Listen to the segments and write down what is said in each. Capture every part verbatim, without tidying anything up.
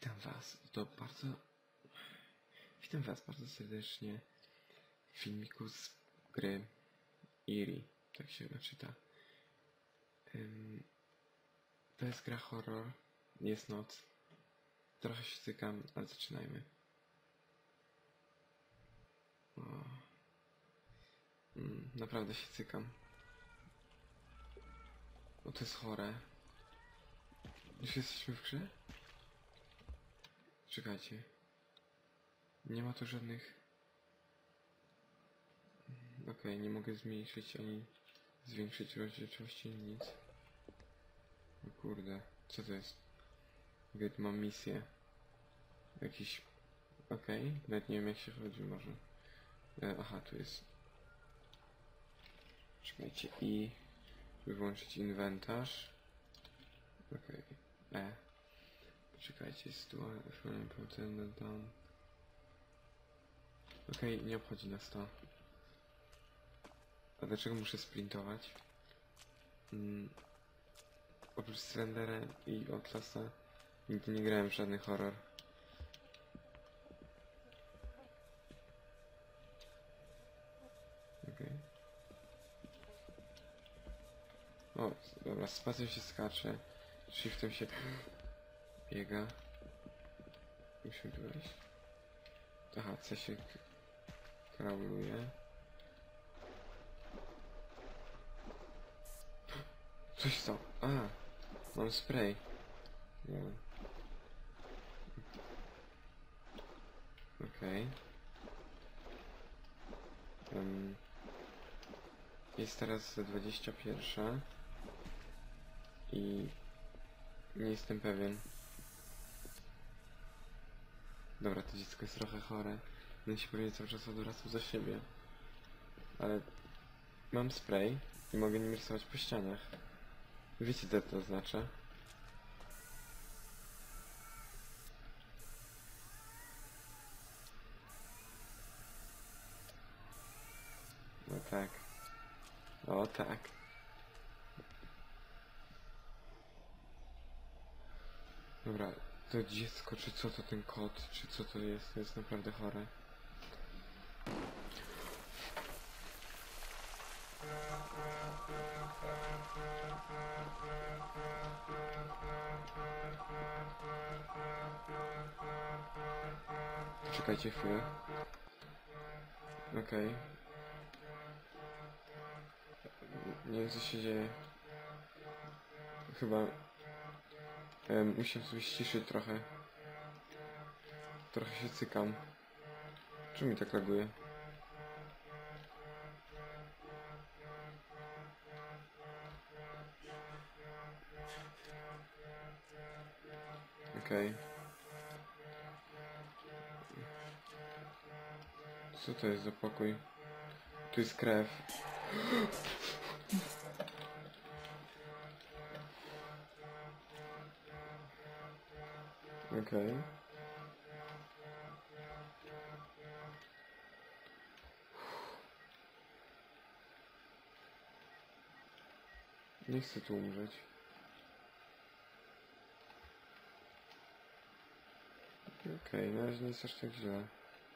Witam was, to bardzo... Witam was bardzo serdecznie w filmiku z gry Eerie, tak się naczyta. Um, to jest gra horror, jest noc. Trochę się cykam, ale zaczynajmy. O. Mm, naprawdę się cykam. O, to jest chore. Już jesteśmy w grze? Czekajcie. Nie ma tu żadnych... Okej, okay, nie mogę zmniejszyć ani zwiększyć rozdzielczości, nic. O kurde, co to jest? Gdy mam misję. Jakiś... Okej, okay. Nawet nie wiem jak się chodzi może. E, aha, tu jest... Czekajcie, i... Wyłączyć inwentarz. Okej, okay. E. Czekajcie, sytuacja... down. Okej, okay, nie obchodzi nas to. A dlaczego muszę sprintować? Hmm. Oprócz Slendera i Outlasta nigdy nie grałem w żadny horror. Okej. Okay. O, dobra, spacją się skacze. Shiftem się biega. Musimy tu wejść. Aha, C się krauluje. Coś co? A, mam spray. No. Okej. Okay. Um, jest teraz dwudziesta pierwsza. I nie jestem pewien. Dobra, to dziecko jest trochę chore. No się pewnie cały czas odwracał za siebie. Ale mam spray i mogę nim rysować po ścianach. Wiecie co to oznacza? No tak. O tak. Dobra, to dziecko, czy co to ten kot, czy co to jest, to jest naprawdę chore. Czekajcie chwilę. Okej. Okay. Nie wiem co się dzieje. Chyba... Um, musiałem sobie ściszyć trochę. Trochę się cykam. Czemu mi tak laguje? Okej. Okay. Co to jest za pokój? Tu jest krew. Okej. Okay. Nie chcę tu umrzeć. Okej, okay, na razie nie jest aż tak źle.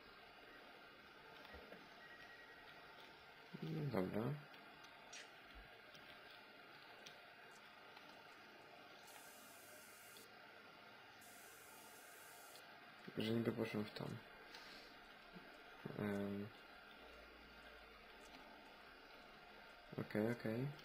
No dobra. Że niby poszłem w tam. Um. Okej, okay, okej. Okay.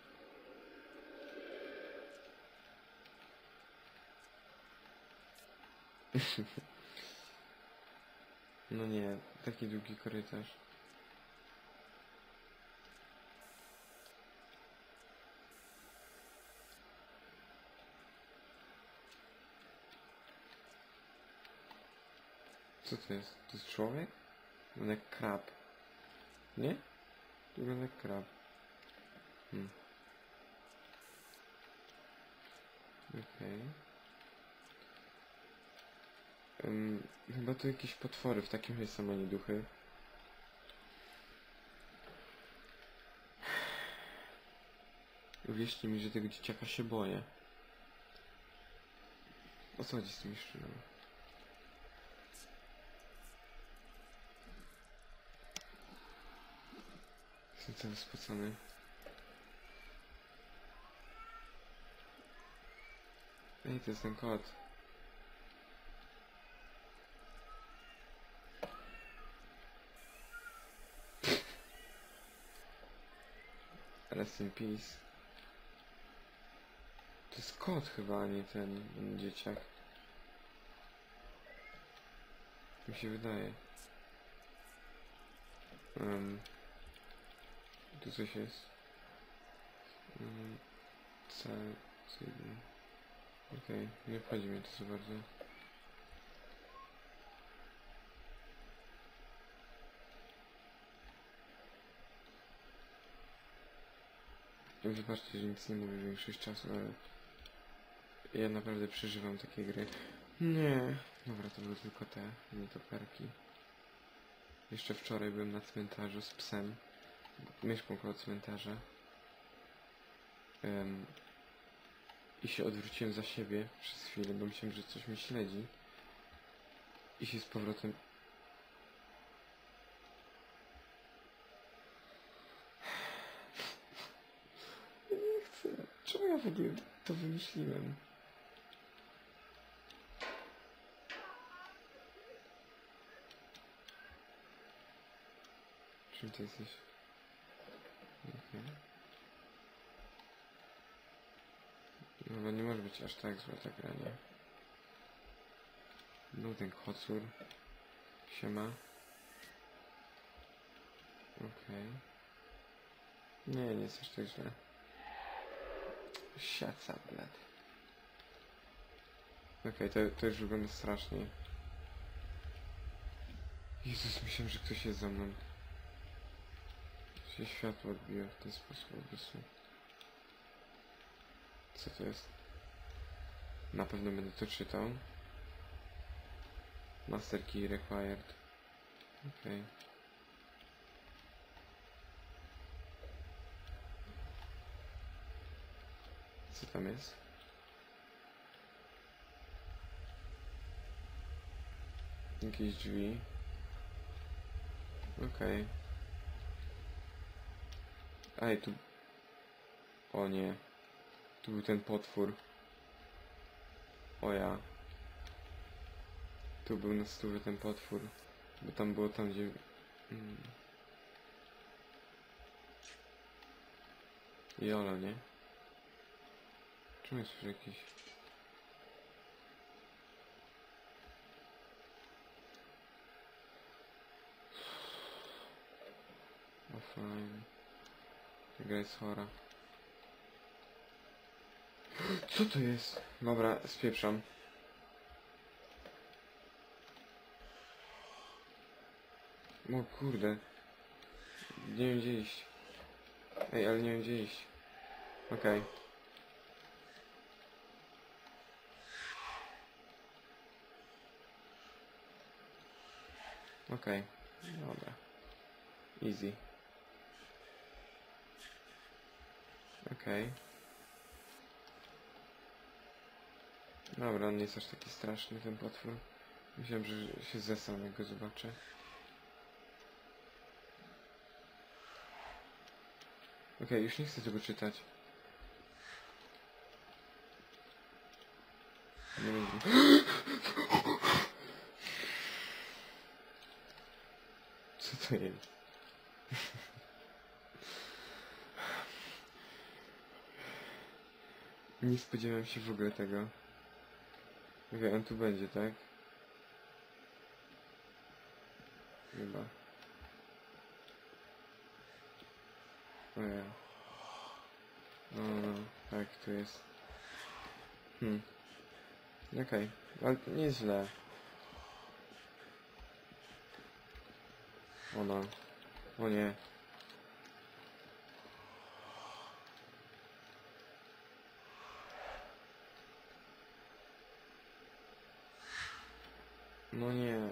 No nie, taki długi korytarz. Co to jest? To jest człowiek? Wygląda jak krab. Nie? Wygląda jak krab. Hmm. Okej. Okay. Um, chyba to jakieś potwory, w takim razie są ani duchy. Uwierzcie mi, że tego dzieciaka się boję. O co chodzi z tymi szczynami? Jestem cały spocony. Ej, to jest ten kot. Rest in peace. To jest kot chyba, a nie ten, ten dzieciak. Mi się wydaje. Um, tu coś jest. Um, co... co Okej, okay, nie wchodzi mi to za bardzo. Wybaczcie, że nic nie mówię większość czasu, ale ja naprawdę przeżywam takie gry. Nie, dobra, to były tylko te nietoperki. Jeszcze wczoraj byłem na cmentarzu z psem. Mieszkam koło cmentarza. Um, I się odwróciłem za siebie przez chwilę, bo myślałem, że coś mnie śledzi. I się z powrotem... Ja nie chcę. Czemu ja w ogóle to wymyśliłem? Czym ty jesteś? Okay. No bo nie może być aż tak zła ta gra, nie? No ten kocur. Siema. Okej. Okay. Nie, nie jest aż tak źle. Shut up, blad. Okej, okay, to, to już wygląda strasznie. Jezus, myślałem, że ktoś jest za mną. Się światło odbija w ten sposób po prostu. Co to jest? Na pewno będę to czytał. Master key required. Okej. Okay. Co tam jest? Jakieś drzwi. Okej. Okay. Ej, tu... O nie. Tu był ten potwór. O ja. Tu był na stówę ten potwór. Bo tam było tam, gdzie... Hmm. Jola, nie? Czemu jest już jakiś... O fajnie. Ta gra jest chora. Co to jest? Dobra, spieprzam. O kurde. Nie wiem gdzie iść. Ej, ale nie wiem gdzie iść. Okej. Okay. Okej. Okay. Dobra. Easy. Okej. Okay. Dobra, on nie jest aż taki straszny, ten potwór. Myślałem, że się zesam, jak go zobaczę. Okej, okay, już nie chcę tego czytać. Nie będzie. Co to jest? Nie spodziewałem się w ogóle tego. Okej, okay, on tu będzie, tak? Chyba. O ja. No, no, tak, tu jest. Hmm. Okej, okay. Ale to nie jest źle. O no. O nie. No nie.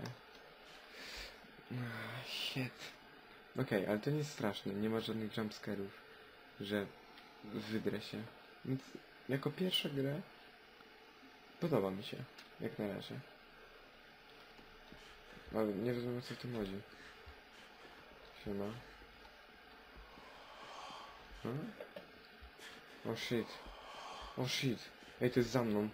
Shit. Okej, okay, ale to nie jest straszne. Nie ma żadnych jumpscarów, że wydrę się. Więc jako pierwsza grę podoba mi się. Jak na razie. Ale nie rozumiem, co w tym chodzi. Siema. Hmm? O shit. O shit. Ej, to jest za mną.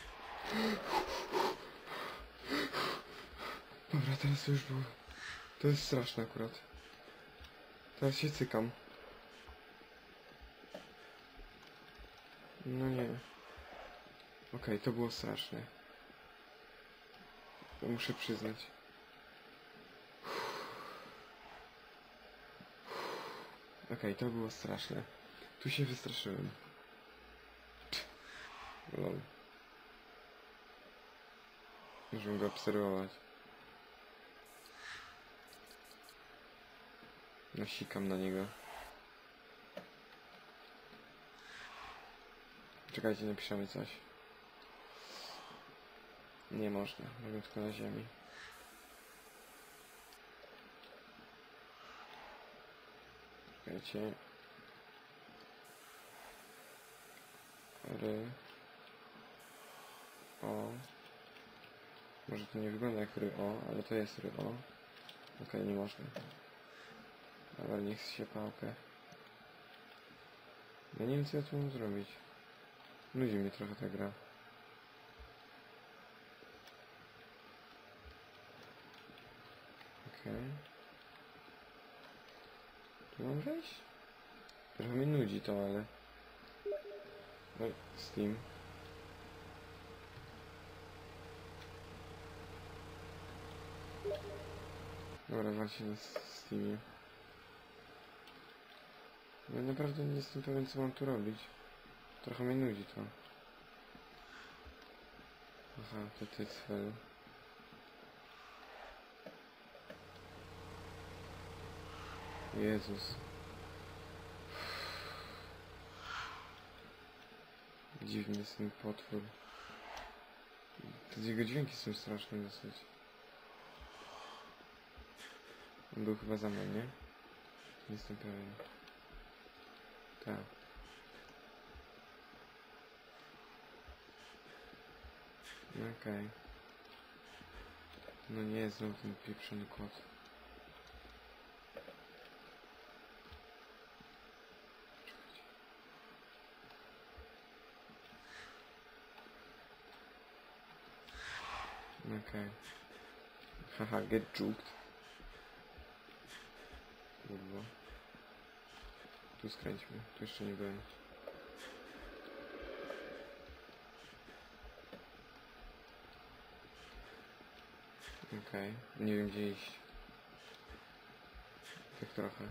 Dobra, teraz to już było. To jest straszne akurat. Teraz się cykam. No nie. Okej, okay, to było straszne. To muszę przyznać. Okej, okay, to było straszne. Tu się wystraszyłem. Lol. Możemy go obserwować. Nasikam na niego. Czekajcie, napiszemy coś. Nie można, mogę tylko na ziemi. Czekajcie. Ry. O. Może to nie wygląda jak ry o, ale to jest ry o. Okej, okay, nie można. Ale niech się pałkę. Ja nie wiem, co ja tu mam zrobić. Nudzi mnie trochę ta gra. Okej. Okay. Tu mam wejść? Trochę mnie nudzi to, ale... No, Steam. Dobra, walcie na Steamie. Ja naprawdę nie jestem pewien, co mam tu robić. Trochę mnie nudzi to. Aha, to ty cel. Jezus. Dziwny jest ten potwór. Te jego dźwięki są straszne dosyć. On był chyba za mną, nie? Nie jestem pewien. Tak. No okej. Okay. No nie, znowu ten pieprzony kot. Okej. Okay. Haha, get juked. Kurwa. Tu skręćmy, tu jeszcze nie byłem. Okej, okay. Nie wiem gdzie iść. Tak trochę.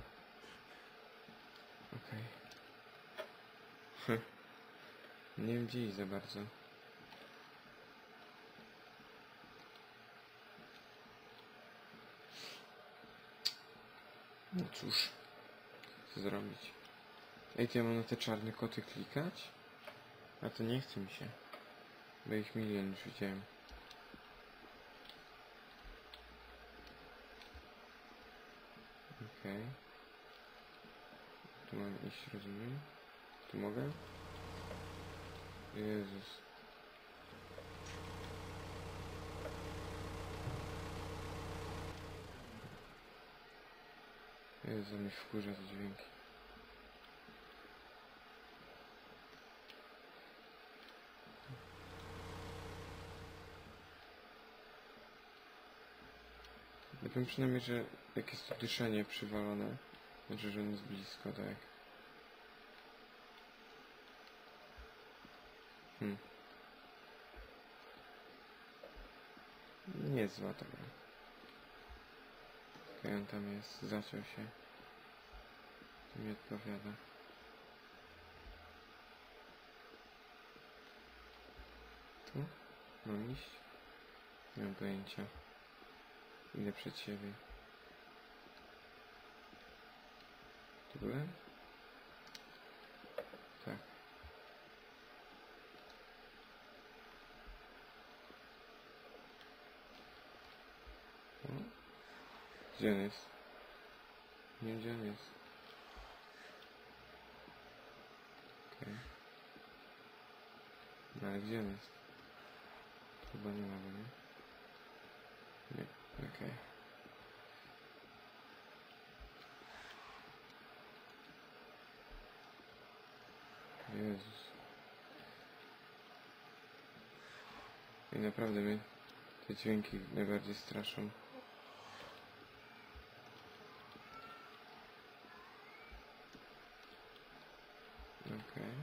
Okej. Okay. Nie wiem gdzie iść za bardzo. No cóż. Co zrobić? Ej, to ja mam na te czarne koty klikać? A to nie chce mi się. Bo ich milion już widziałem. Okej. Okay. Tu mam iść, rozumiem. Tu mogę? Jezus. Jezu, mi wkurza te dźwięki. Ja wiem przynajmniej, że jak jest to dyszenie przywalone, znaczy, że on jest blisko, tak. Hmm. Nie jest zła ta gra. Okej, on tam jest, zaciął się. To mi odpowiada. Tu? Mam iść? Nie mam pojęcia. Idę przed siebie. Tu byłem? Tak. O? Gdzie on jest? Nie wiem gdzie on jest. Okej. Okay. No ale gdzie on jest? Chyba nie ma go, nie? Nie, okej. Okay. I naprawdę mnie te dźwięki najbardziej straszą. Okej. Okay.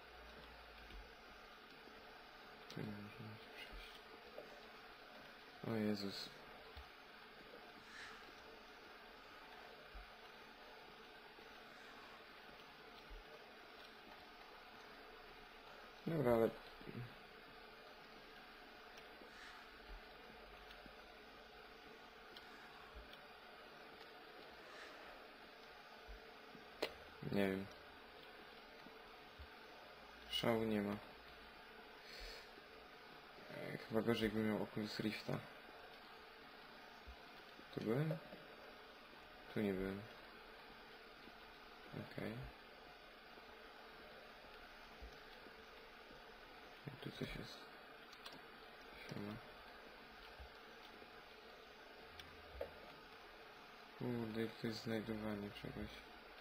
Tu nie możemy przejść. O Jezus. Dobra, ale... Nie wiem. Szału nie ma. E, chyba gorzej jakbym miał Oculus Rifta. Tu byłem? Tu nie byłem. Okej. Okay. Tu coś jest. Siema. Kurde, to jest znajdowanie czegoś.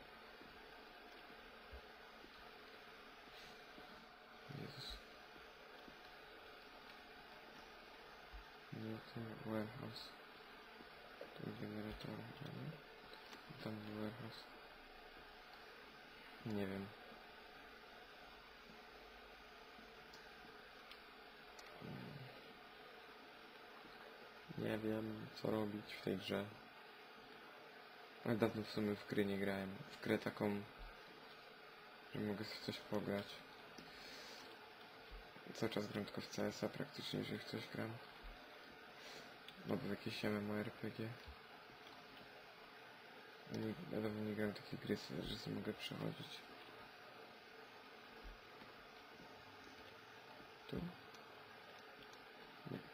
Jezus. No to warehouse. Tu generator, nie? Tam warehouse. Nie wiem. Nie wiem, co robić w tej grze. Ale dawno w sumie w gry nie grałem. W grę taką, że mogę sobie coś pograć. Cały czas gram tylko w C S a praktycznie, jeżeli w coś gram. Albo w jakieś MMORPG. Nie, ja dawno nie gram w takie gry, że sobie mogę przechodzić. Tu? Nie.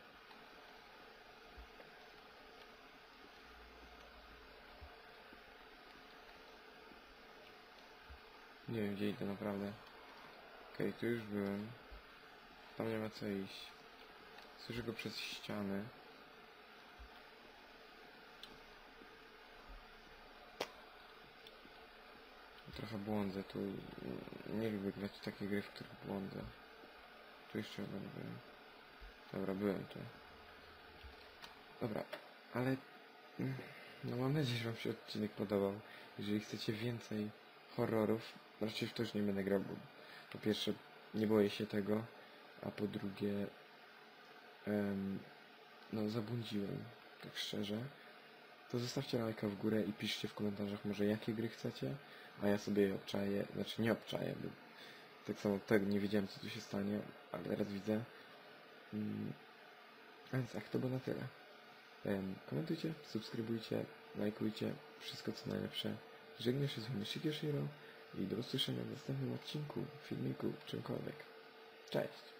Nie wiem, gdzie idę naprawdę. Okej, okay, tu już byłem. Tam nie ma co iść. Słyszę go przez ściany. Trochę błądzę tu. Nie lubię grać w takie gry, w których błądzę. Tu jeszcze chyba nie byłem. Dobra, byłem tu. Dobra, ale... No mam nadzieję, że wam się odcinek podobał. Jeżeli chcecie więcej horrorów, raczej w to już nie będę grał, bo po pierwsze nie boję się tego, a po drugie um, no zabłądziłem, tak szczerze. To zostawcie lajka w górę i piszcie w komentarzach może jakie gry chcecie, a ja sobie je obczaję, znaczy nie obczaję, bo tak samo tak nie wiedziałem co tu się stanie, ale teraz widzę. Um, a więc tak, to było na tyle. Um, komentujcie, subskrybujcie, lajkujcie, wszystko co najlepsze. Żegnam się z wami Shikioshiro i do usłyszenia w następnym odcinku, filmiku, czymkolwiek. Cześć!